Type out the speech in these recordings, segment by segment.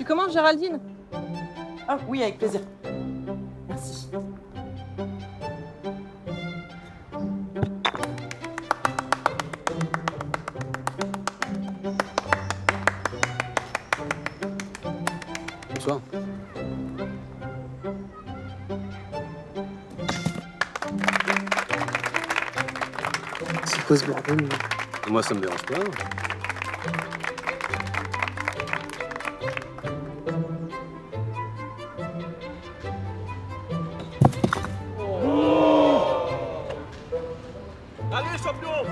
Tu commences, Géraldine? Ah oui, avec plaisir. Merci. Bonsoir. C'est quoi ce bordel? Moi, ça me dérange pas. Allez, champion!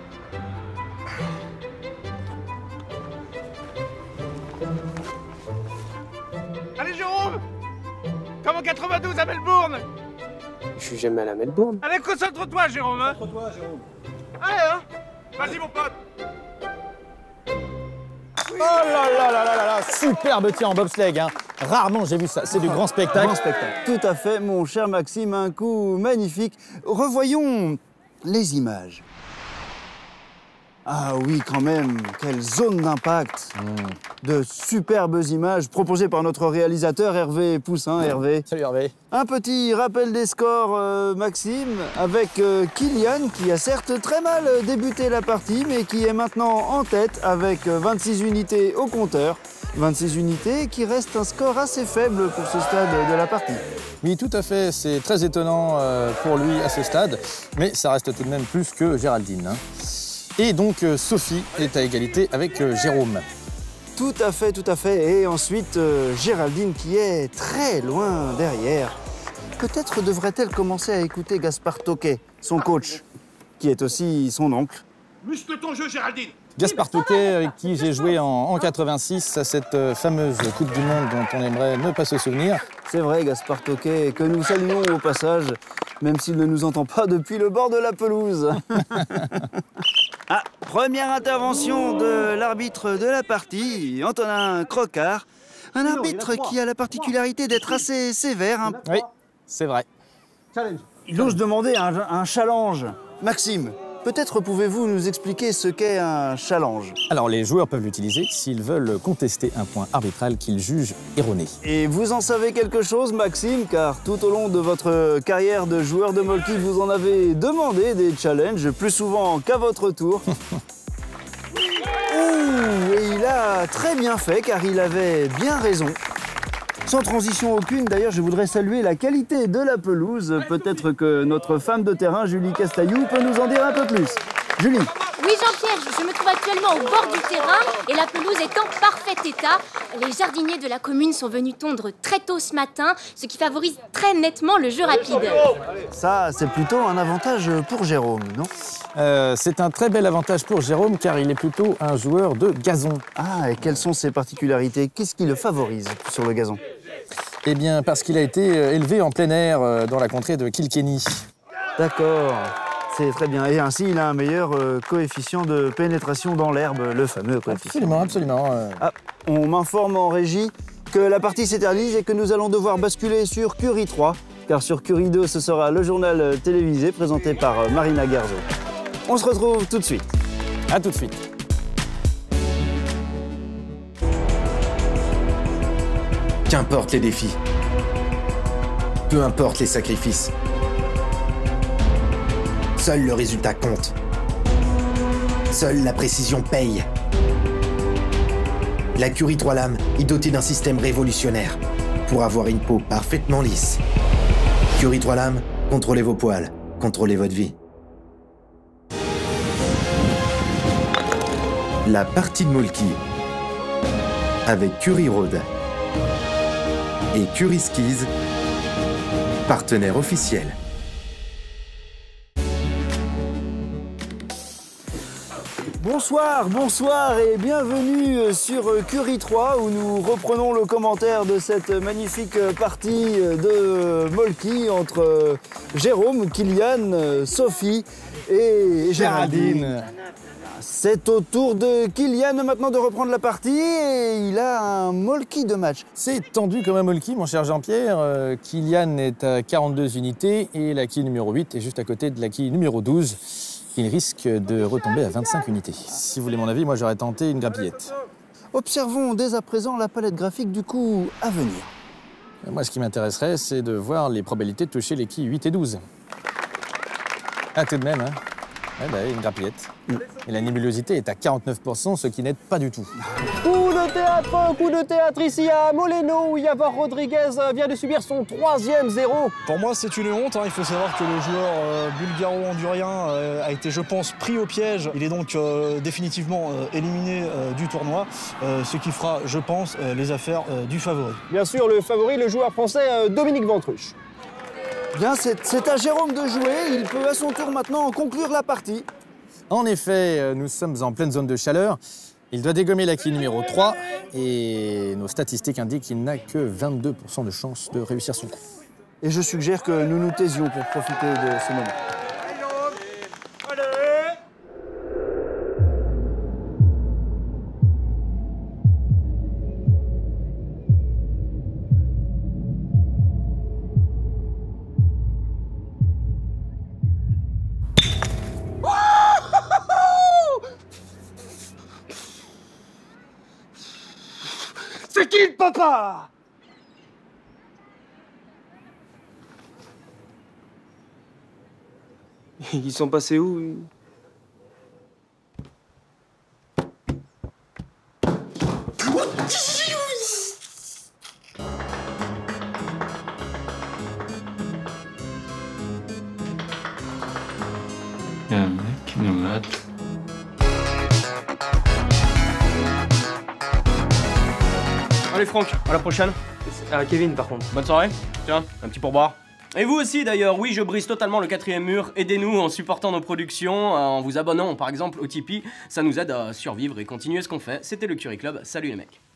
Allez, Jérôme! Comme en 92 à Melbourne! Je suis jamais allé à Melbourne. Allez, concentre-toi, Jérôme! Hein. Concentre-toi, Jérôme! Allez, hein! Vas-y, mon pote! Oh là là là là là là, superbe tir en bobsleigh, hein. Rarement j'ai vu ça, c'est du grand spectacle. Grand spectacle. Tout à fait, mon cher Maxime, un coup magnifique. Revoyons les images. Ah oui, quand même, quelle zone d'impact. De superbes images proposées par notre réalisateur Hervé Poussin. Hervé. Salut Hervé. Un petit rappel des scores, Maxime, avec Kylian qui a certes très mal débuté la partie, mais qui est maintenant en tête avec 26 unités au compteur. 26 unités qui reste un score assez faible pour ce stade de la partie. Oui, tout à fait, c'est très étonnant pour lui à ce stade, mais ça reste tout de même plus que Géraldine. Hein. Et donc Sophie est à égalité avec Jérôme. Tout à fait, tout à fait. Et ensuite, Géraldine qui est très loin derrière. Peut-être devrait-elle commencer à écouter Gaspard Tauquet, son coach, qui est aussi son oncle. Muscle ton jeu, Géraldine! Gaspard Tauquet, avec qui j'ai joué en 86 à cette fameuse Coupe du Monde dont on aimerait ne pas se souvenir. C'est vrai, Gaspard Tauquet, que nous saluons au passage, même s'il ne nous entend pas depuis le bord de la pelouse. Ah, première intervention de l'arbitre de la partie, Antonin Crocard. Un arbitre qui a la particularité d'être assez sévère. Hein. Oui, c'est vrai. Il ose demander un challenge. Maxime, peut-être pouvez-vous nous expliquer ce qu'est un challenge? Alors les joueurs peuvent l'utiliser s'ils veulent contester un point arbitral qu'ils jugent erroné. Et vous en savez quelque chose, Maxime, car tout au long de votre carrière de joueur de Molki, vous en avez demandé des challenges, plus souvent qu'à votre tour. Ouh, et il a très bien fait, car il avait bien raison. Sans transition aucune, d'ailleurs, je voudrais saluer la qualité de la pelouse. Peut-être que notre femme de terrain, Julie Castaillou, peut nous en dire un peu plus. Julie. Oui, Jean-Pierre, je me trouve actuellement au bord du terrain et la pelouse est en parfait état. Les jardiniers de la commune sont venus tondre très tôt ce matin, ce qui favorise très nettement le jeu rapide. Ça, c'est plutôt un avantage pour Jérôme, non? C'est un très bel avantage pour Jérôme car il est plutôt un joueur de gazon. Ah, et quelles sont ses particularités? Qu'est-ce qui le favorise sur le gazon? Eh bien, parce qu'il a été élevé en plein air dans la contrée de Kilkenny. D'accord, c'est très bien. Et ainsi, il a un meilleur coefficient de pénétration dans l'herbe, le fameux coefficient. Absolument, absolument. Ah, on m'informe en régie que la partie s'éternise et que nous allons devoir basculer sur Curie 3, car sur Curie 2, ce sera le journal télévisé présenté par Marina Garzo. On se retrouve tout de suite. À tout de suite. Qu'importe les défis, peu importe les sacrifices, seul le résultat compte. Seule la précision paye. La Curie 3 lames est dotée d'un système révolutionnaire pour avoir une peau parfaitement lisse. Curie 3 lames, contrôlez vos poils, contrôlez votre vie. La partie de Molki avec Curie Road et Curie Skis, partenaire officiel. Bonsoir, bonsoir et bienvenue sur Curie 3 où nous reprenons le commentaire de cette magnifique partie de Molki entre Jérôme, Kylian, Sophie et Géraldine. C'est au tour de Kylian maintenant de reprendre la partie et il a un Molki de match. C'est tendu comme un Molki, mon cher Jean-Pierre. Kylian est à 42 unités et la quille numéro 8 est juste à côté de la quille numéro 12. Il risque de retomber à 25 unités. Si vous voulez mon avis, moi j'aurais tenté une grappillette. Observons dès à présent la palette graphique du coup à venir. Moi, ce qui m'intéresserait, c'est de voir les probabilités de toucher les quilles 8 et 12. Ah, tout de même, hein. Ouais, bah, une grappillette. Et la nébulosité est à 49%, ce qui n'aide pas du tout. Coup de théâtre ici à Moleno, où Yavor Rodriguez vient de subir son 3e 0. Pour moi, c'est une honte. Il faut savoir que le joueur bulgaro-hondurien a été, je pense, pris au piège. Il est donc définitivement éliminé du tournoi, ce qui fera, je pense, les affaires du favori. Bien sûr, le favori, le joueur français Dominique Ventruche. Bien, c'est à Jérôme de jouer. Il peut à son tour maintenant conclure la partie. En effet, nous sommes en pleine zone de chaleur. Il doit dégommer la quille numéro 3 et nos statistiques indiquent qu'il n'a que 22% de chance de réussir son coup. Et je suggère que nous nous taisions pour profiter de ce moment. C'est qui le papa? Ils sont passés où? Il y a un mec qui nous mate. Allez Franck, à la prochaine. Kevin par contre. Bonne soirée. Tiens, un petit pourboire. Et vous aussi d'ailleurs, oui, je brise totalement le 4e mur. Aidez-nous en supportant nos productions, en vous abonnant par exemple au Tipeee. Ça nous aide à survivre et continuer ce qu'on fait. C'était le Curie Club. Salut les mecs.